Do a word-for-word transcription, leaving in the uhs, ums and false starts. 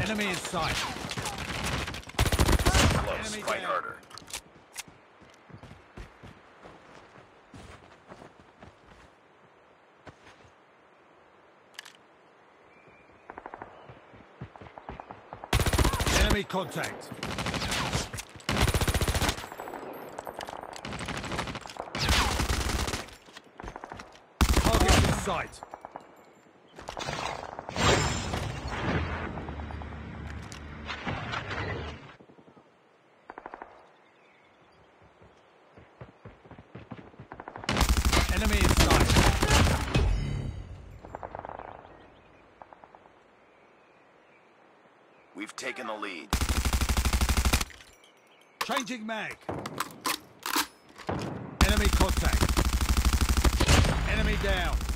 Enemy in sight. Close. Enemy Fight down. harder. Enemy contact. Target in sight. Enemy in sight. We've taken the lead. Changing mag. Enemy contact. Enemy down.